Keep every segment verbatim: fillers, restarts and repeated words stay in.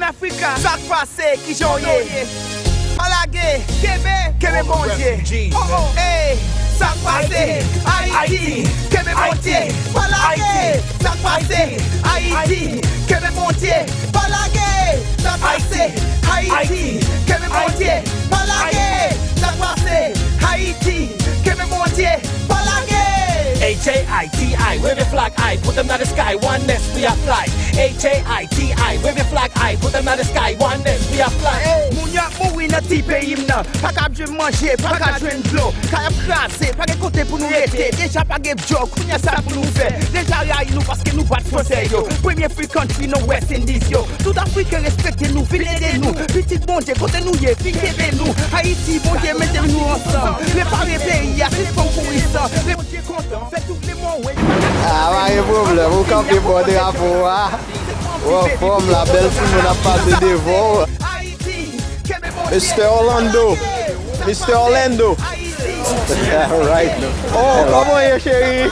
Africa, ça passe, qui joye. Malagé, Québec, Québec bon Dieu. Oh oh, hey, ça passe, Haïti, Québec bon Dieu. Malagé, ça passe, Haïti, Québec bon Dieu. Malagé, ça passe, Haïti, Québec bon Dieu. Malagé, ça passe, Haïti, Québec bon Dieu. Malagé. H A I T I, wave your flag, I put them in the sky, oneness we are fly. H A I T I, wave your flag, I put them in the sky, oneness we are fly. Mounya mouri nan ti pays m'nan, pa ka djwe manger, pa ka djwe n'glo, ka yap krasé, pa ge kote pou nou rete, deja pa ge joke, kounya sa pou nou fe, deja ray nou paske nou bat français yo, premier free country no West Indies yo, tout Afrique respecte nous, vin ede nous, petit bon Dieu, kote nou ye, fin kebe nous, Haïti bon Dieu, mette nous ensemble, préparer pays, assistant pourrissant, les bon Dieu content, fait tout les mots, ouais. Ah, pas de problème, vous campez pour des rapports, hein. Oh, forme la belle fille, on a passé devant. Mister Orlando, Mister Orlando. All right. Oh, come on here, chérie.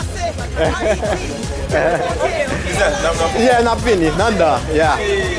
Yeah, not finished, Nanda. Yeah.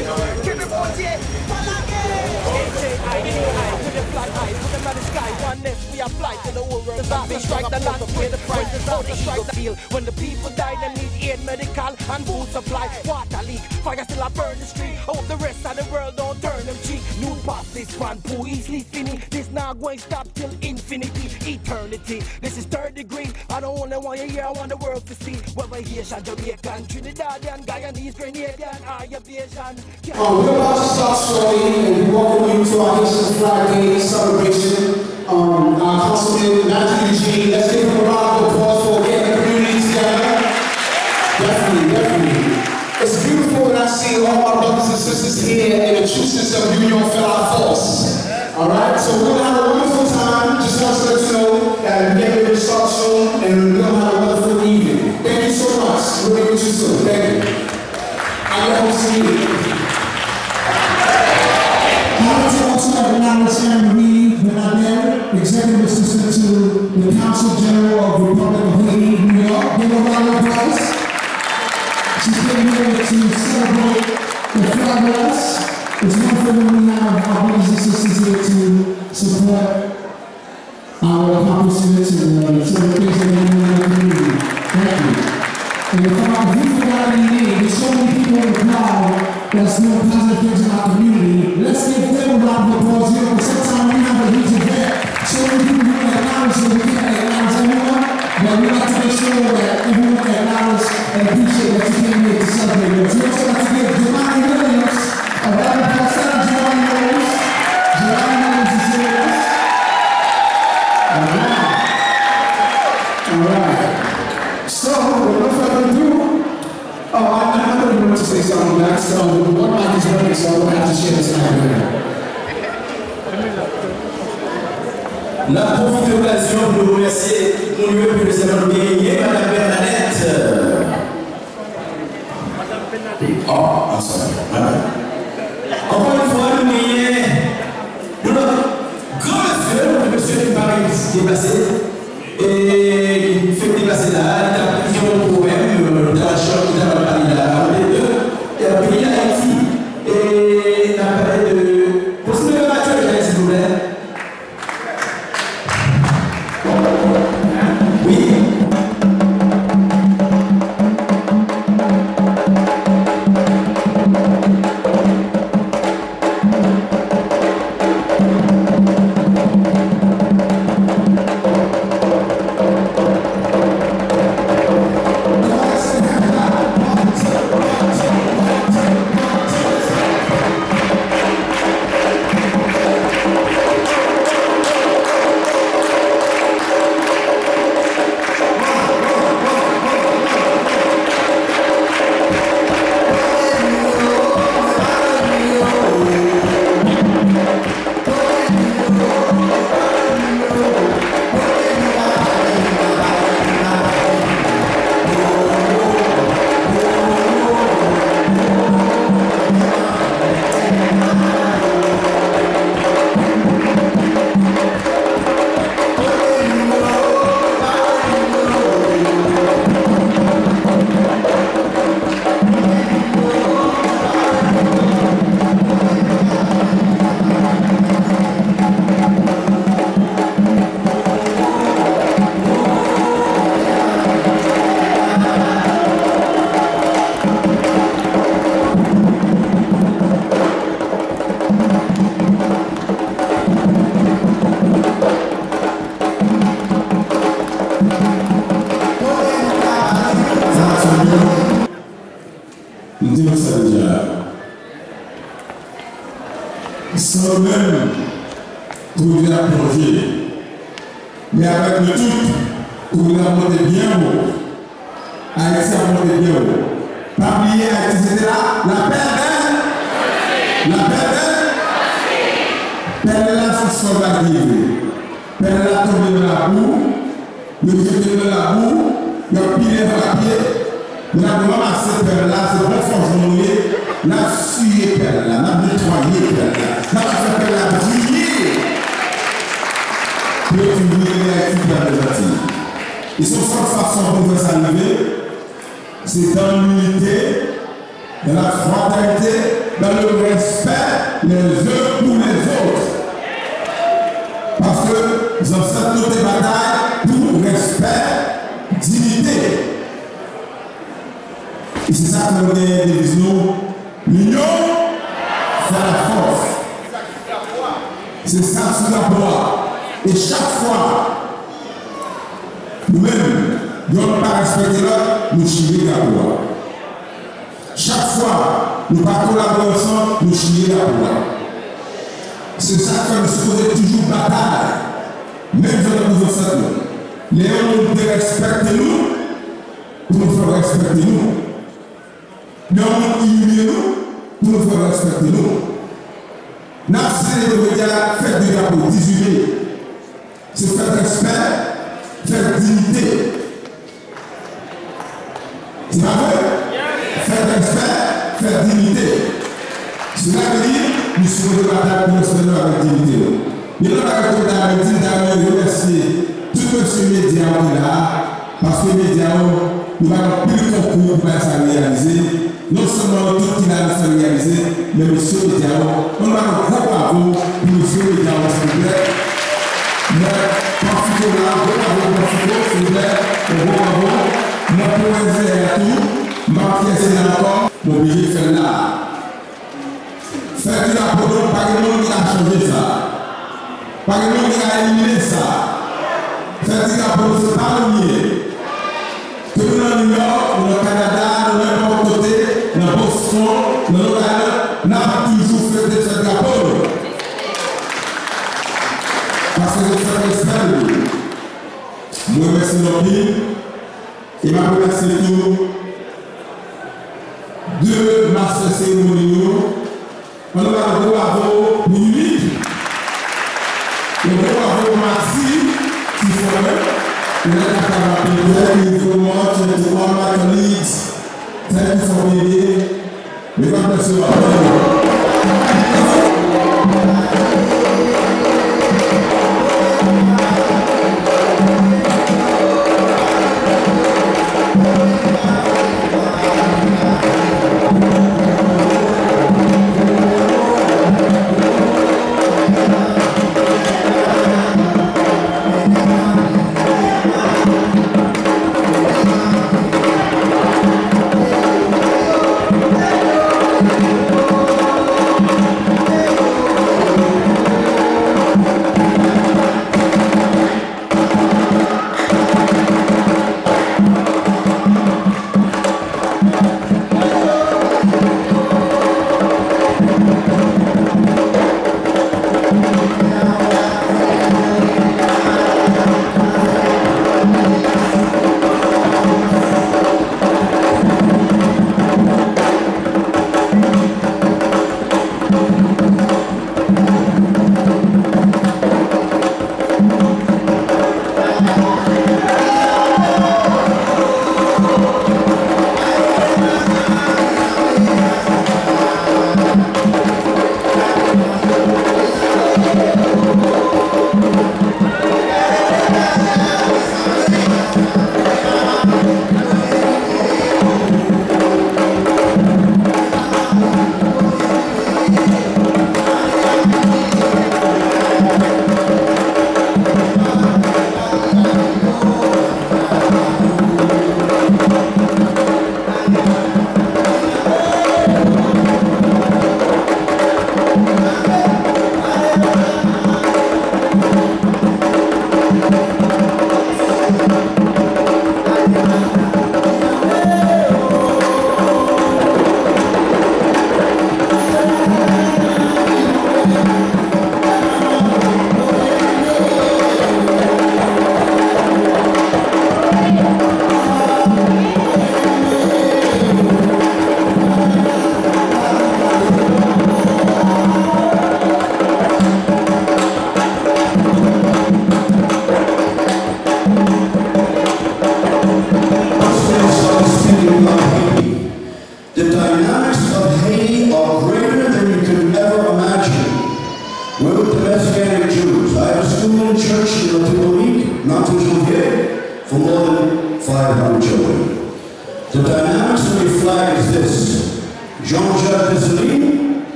We apply to the whole world. They strike the land where the prices are. They strike the field when the people die. They need aid, medical, and food supply. Water leak, fire still a burn the street. Hope the rest of the world don't turn them cheek. New pass this one, poor easily finish. This not going to stop till infinity, eternity. This is third degree. I don't only want you here, I want the world to see. Whether Haitian, Jamaican, Trinidadian, Guyanese, Grenadian, or your Asian. Um, we're about to start shortly and we welcome you to our Haitian Flag Day celebration. Um, our Councilman Mathieu Eugene, let's give him a round of applause for getting the community together. Definitely, definitely. It's beautiful when I see all my brothers and sisters here and the true sense of union fill our force. Alright, so we're gonna have a wonderful time. Just want to let you know that we're getting ready to start soon and we're gonna have a wonderful evening. Thank you so much. We'll be with you soon. Thank you. I'm your host, Eugene. I want to also acknowledge Anne-Marie Bernadette, Executive Assistant to the Council General of the Republic of Haiti, New York. Give her a round of applause. She's been here to celebrate the flag with us. It's wonderful when we have our brothers and sisters here to support our accomplishments and uh, some of the things that we're doing in the community. Thank you. And if, I, if you forgot any name, there's so many people in the crowd that's doing positive things in our community. Let's give them a round of applause here, because sometimes we have a huge event. So many people who acknowledge that we can't acknowledge everyone, but we like to make sure that everyone can acknowledge and appreciate that you came here to celebrate with us. We also like to give Giovanni Williams a round of applause. Shout out Giovanni Williams. Giovanni Williams is here with us. All right. All right. So, without further ado, oh, I, I really want to say something back, so one mic is running, so I'm going to have to share this time here. La profite de l'occasion pour nous remercier mon lieu plus récemment gagné, Madame Bernadette. Oh, I'm sorry. Encore une fois, nous gagnons notre grand monsieur, le monsieur qui paraît déplacé, et qui fait déplacer là, il a plusieurs problèmes dans la chambre, dans la partie là, il a payé Haïti, et il a parlé de. Pour ce que le Mathieu Eugene, s'il vous plaît. Oui. sans même trouver à plonger. Mais avec le tout, trouver à monter bien haut. Haïti a monté bien haut. Pas oublier Haïti, c'était là, la paix belle. La paix belle. Pelle là, c'est ce qu'on va arriver. Pelle là, tombé dans la boue. Le jeté dans la boue. Il a pilé dans la pied. On a ramassé pelle là, c'est bon forgeron. On a sué pelle là, on a nettoyé pelle là. On a fait pelle là briller. Puis on brille les Haïti qui a besoin. Et son seule façon pour faire ça arriver, c'est dans l'unité, dans la fraternité, dans le respect les uns pour les autres. Parce que nous avons fait toutes les batailles pour respect, dignité. Et c'est ça que nous devons nous. L'union, c'est la force. C'est ça sous la voie. Et chaque fois, nous-mêmes, nous ne pas respecter l'autre, nous chiller la voie. Chaque fois, nous ne pas collaborer ensemble, nous chiller la voie. C'est ça que nous supposons toujours bataille. Même dans nos ancêtres. Les hommes nous respectent nous pour nous faire respecter nous. Les hommes humilier nous pour nous faire respecter nous. Nous avons fait du drapeau dix-huit mai. C'est faire respect, faire dignité. C'est pas vrai? Faire respect, faire dignité. Cela veut dire nous sommes de bataille pour nous faire avec dignité. Mais nous avons dit avec dignité, nous remercier tout ce média qui est là, parce que les médias, nous avons plus de concours pour ça réaliser. Non seulement tout qui l'a réalisé, mais monsieur les médias, on va le gros bravo pour monsieur les médias, s'il vous plaît. Mais profitez là, gros bravo, profitez, s'il vous plaît, gros bravo. Napoléon Bonaparte, Mathieu Eugene encore, mon billet fait là. Faire du Napoléon, pas de monde qui a changé ça. Pas de monde qui a éliminé ça. Faire du Napoléon, c'est pas le mieux. Que nous dans New York, dans le Canada, dans n'importe côté, dans Boston, dans l'Ohio, nous avons toujours fait de ce drapeau. Parce que je fais respect. Moi, merci l'opinion. Et ma remercie tout. Deux masters cérémoniaux. On a le bravo Mimi. Le bravo Maxi. Qui sont là. We like to have a thank you very much and to all my colleagues. Thank you for being here. May God bless you all.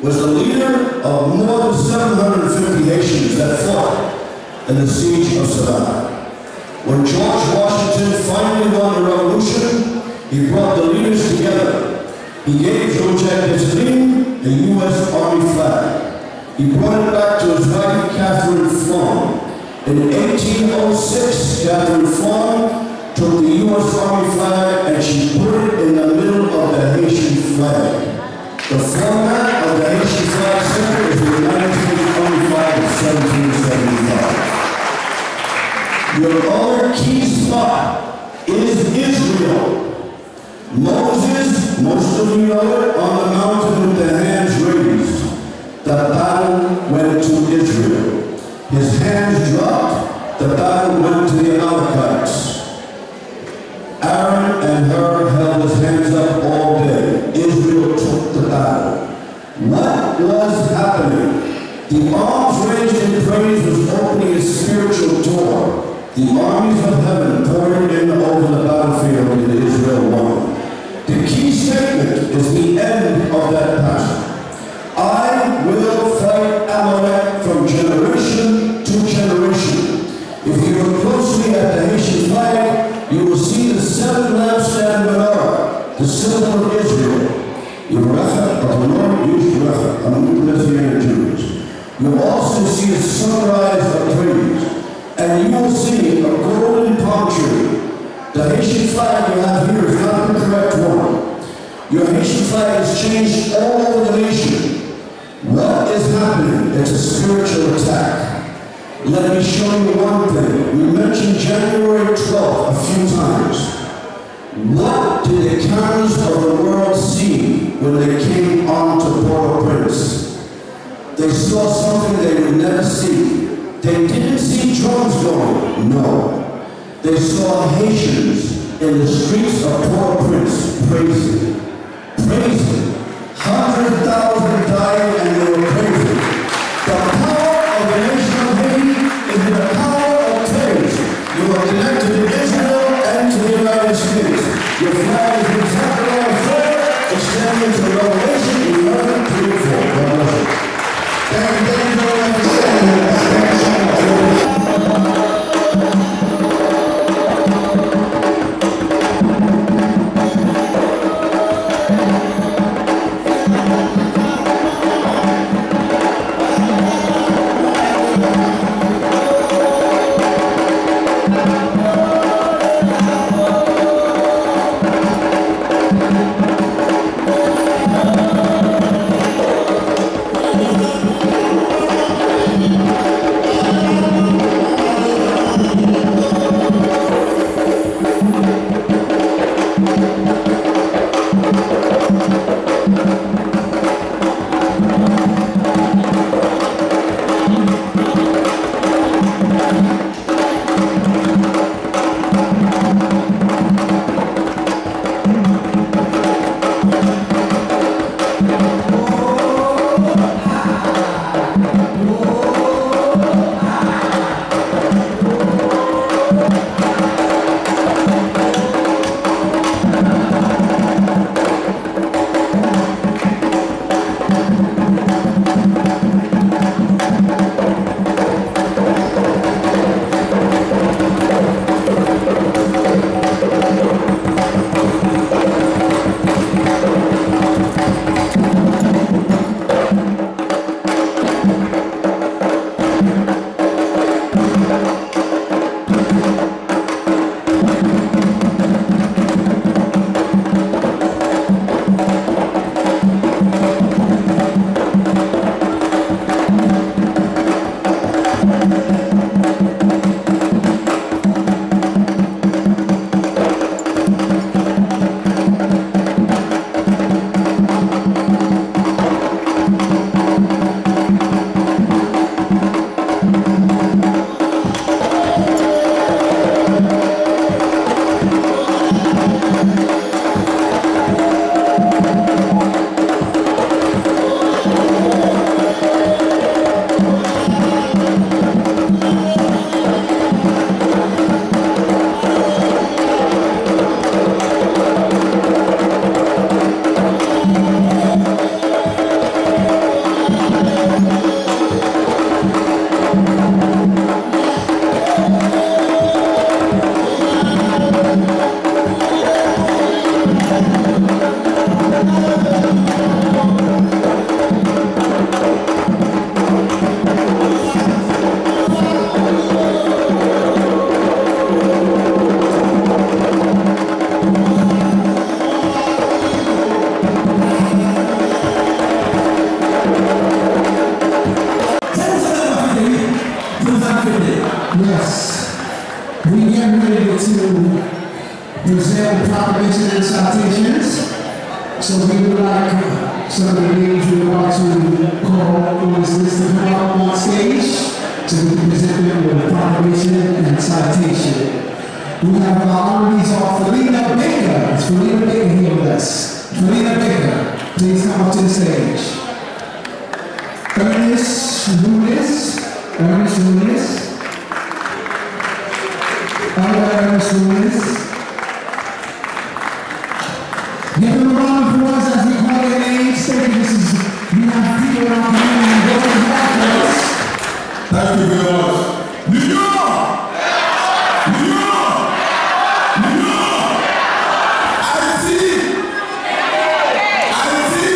was the leader of more than seven hundred fifty Haitians that fought in the siege of Savannah. When George Washington finally won the revolution, he brought the leaders together. He gave Joseph Dessalines the U S Army flag. He brought it back to his wife, Catherine Fong. In eighteen oh six, Catherine Fong took the U S Army flag and she put it in the middle of the Haitian flag. The format of the Haitian flag center is the United States Army flag of seventeen seventy-five. Your other key spot is Israel. Moses, most of you know it, on the mountain with the hands raised. The battle went to Israel. His hands dropped, the battle went to the Amalekites. Aaron and Hur held his hands up all day. Israel took the battle. What was happening? The arms raised in praise was opening a spiritual door. The armies of heaven poured in over the battlefield and Israel won. The key statement is the end of that passage. I will fight Amalek from generation to generation. If you look closely at the Haitian flag, you will see the seven lampstand menorah, the symbol of Israel. Yerecha of the Lord is Yerecha, among the Messianic Jews. You will also see a sunrise of praise. And you will see a golden palm tree. The Haitian flag you have here is not the correct one. Your Haitian flag has changed all over the nation. What is happening? It's a spiritual attack. Let me show you one thing. We mentioned January twelfth a few times. What did the cameras of the world see when they came on to Port-au-Prince? They saw something they would never see. They didn't see drums going, no. They saw Haitians in the streets of Port-au-Prince praising, praising. Hundred thousand died and they were praising. The power of the nation of Haiti is in the power of praise. You are connected to Israel and to the United States. Your flag is exactly on the floor, extending to Revelation eleven, three, four. God bless you. Thank you, thank you very much for saying that. present the proclamation and citations. So we would like uh, some of the names we're about to call on this list to come up on stage so we can present them with a proclamation and citation. We have our honorees of Felina Baker. Is Felina Baker here with us? Felina Baker, please come up to the stage. Ernest Lunis. Ernest Lunis. Elder Ernest Lunis. Give them a round of applause as we call their names. Thank you. This is, we have people in our community and those back with us. Thank you very much. New York! New York! New York! Haiti! Haiti!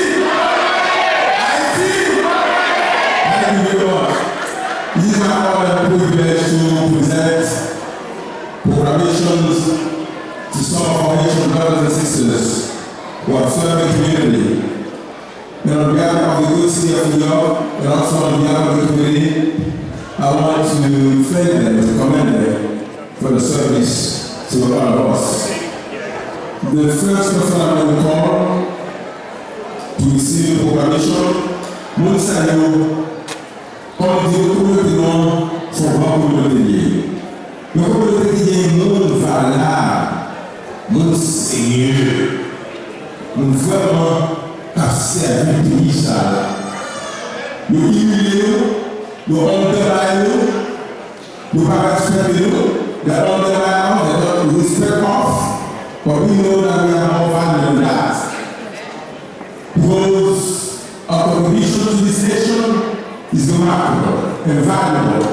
Haiti! Thank you very much. It is my honor and privilege to present proclamations to some of our Haitian brothers and sisters who are serving the community. And on behalf of the good city of New York, and also on behalf of the community, I want to thank them, to commend them for the service to all of us. The first person I'm going to call to receive the proclamation, Mounsayo, comme dit le communauté non, son grand communauté. Le communauté qui est mon valable, mon Seigneur, mon vraiment à servir le pays ça. Nous humilions, nous underline, nous pas respecter nous, they underline, they don't respect us, but we know that we are more valuable than that. Because our contribution to this nation is remarkable and valuable.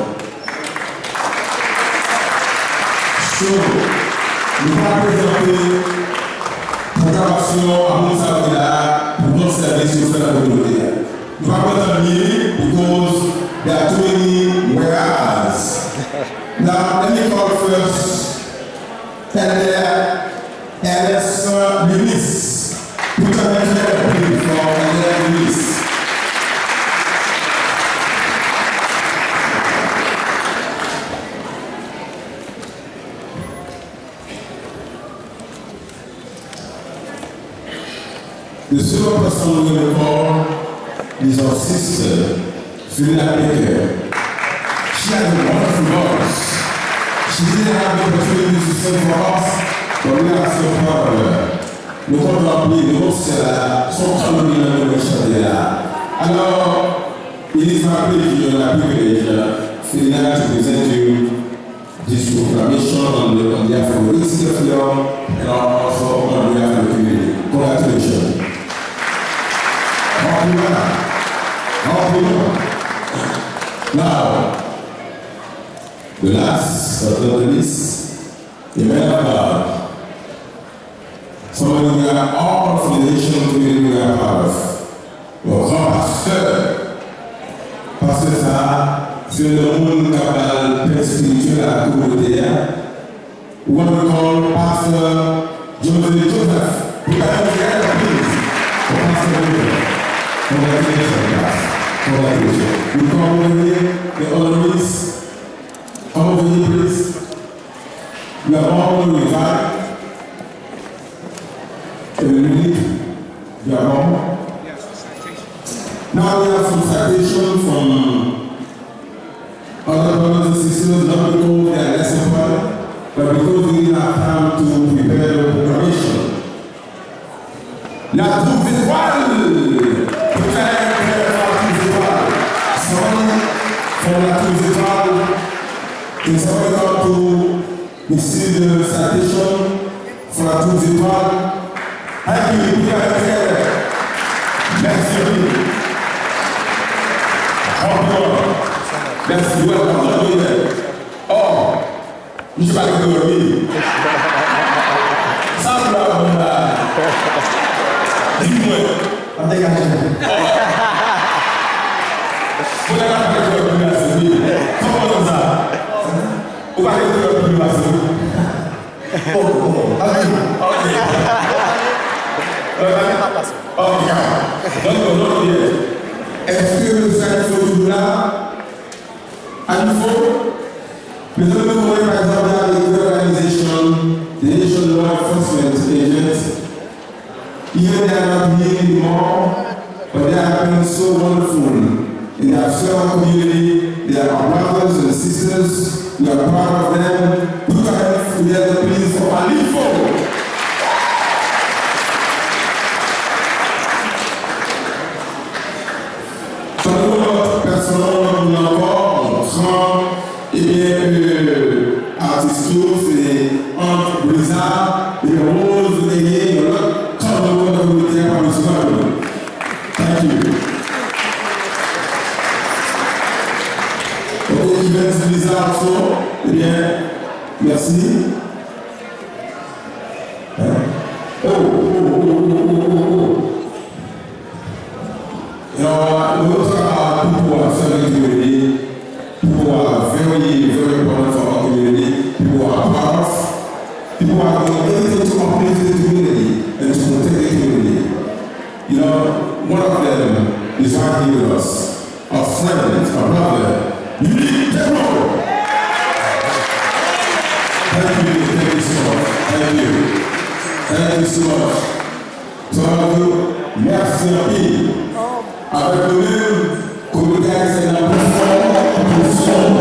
So, nous allons présenter proclamation à Mounsayo pour notre service au sein de la communauté. Nous allons présenter because there are too many whereas. Now, let me call first Elder Ernest Lunis. Put your hands together, please, for Elder Lunis. The second person we're going to call is our sister, Felina Baker. She has a wonderful voice. She didn't have the opportunity to sing for us, but we are so proud of her. Nous comptons appeler le Rossella, son calendrier de Rochadella. Alors, it is my pleasure and my privilege, Felina, to present you this proclamation on, the, on behalf of the city of York and also on behalf of the community. Congratulations. Now, the last but not the least, the man of God. Somebody we are all from the Haitian community we are part of. Your grand pasteur, parce que ça, c'est le monde qui a le père spirituel à la communauté. We want to call Pastor Joseph Joseph. We got to get a please for Pastor Joseph. Congratulations, guys. Congratulations. We come over here, the honorees. Come over here, please. We are all going to invite. A minute. You are all. Now we have some citation from other brothers and sisters, not because they are less important, but because we didn't have time to prepare the proclamation. La troupe étoile! From la troupe étoile, et ça va être pour receive the citation for la troupe étoile. Thank you, we are together. Merci. Merci, welcome. Oh, je vais aller de lui. Ça, c'est la bonne. Dis-moi, on dégage. Vous n'avez pas de l'organisation. Comment ça? Vous va aller de l'organisation. Oh, oh, allez. Ok. Ok. Donc, donc, est-ce que vous êtes toujours là? À nouveau, nous avons par exemple avec l'organisation des Haitian so wonderful in that small community. They are our brothers and sisters. We are proud of them. Put our hands together, please, for Alifo. Personnellement, encore, on prend, eh bien, euh, artistes, c'est entre Blizzard, les roses, les gays, comme le monde communautaire par le soir. Thank you. Ok, events Blizzard, so, eh bien, merci. Hein? Oh, oh, oh, oh, oh, oh, oh. You know, those are people who are serving the community, people who are very, very important for our community, people who are powerful, people who are doing everything to uplift the community and to protect the community. You know, one of them is right here with us, our friend, our brother, Unique Demo. Thank you, thank you so much, thank you, thank you so much. So, merci à vous. Avec le même comité, c'est la position.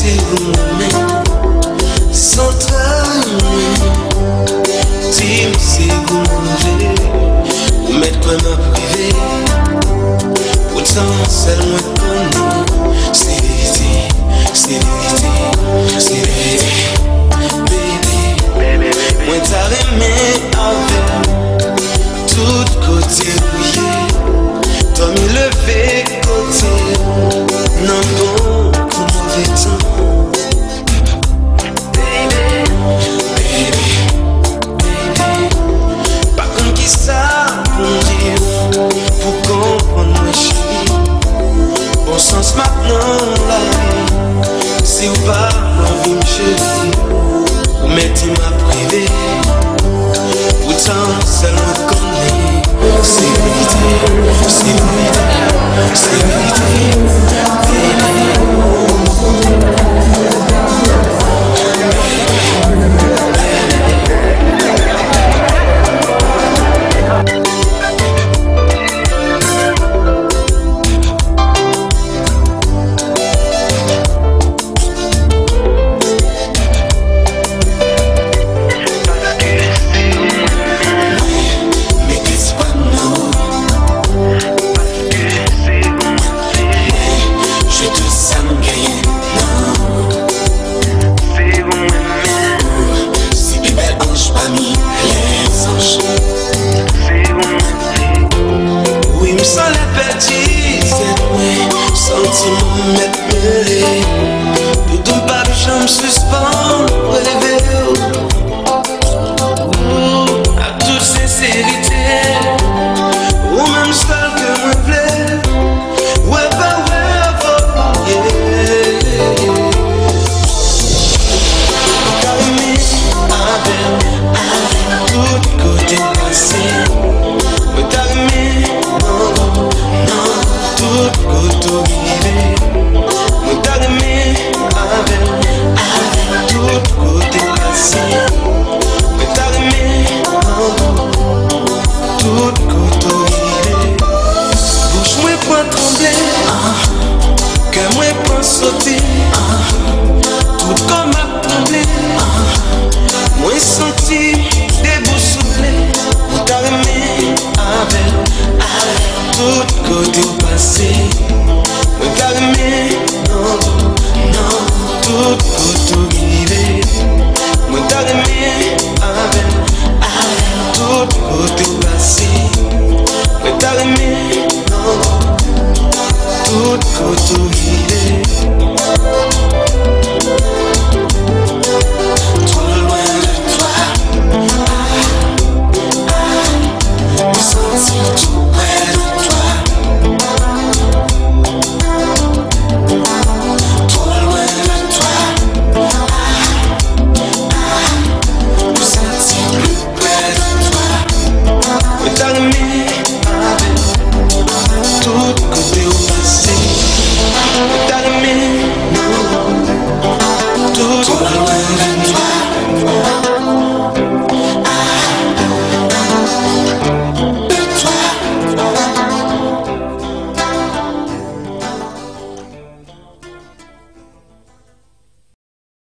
c'est vous, sans trahir. Tim, c'est vous, ou mettre quoi m'a privé. Pourtant, seul moi connais, c'est vérité, c'est vérité, c'est vérité. Baby, moi t'as aimé avec tout côté rouillé. T'as mis levé côté, non bon, pour mauvais temps. Baby, baby, baby. Par contre qui ça pour dire, pour comprendre moi chérie. Bon sens maintenant la vie, si ou pas l'envie me chérie. Ou mettez ma privée, pourtant seul me connaît. C'est vérité, c'est vérité, c'est vérité. Tout côté au passé.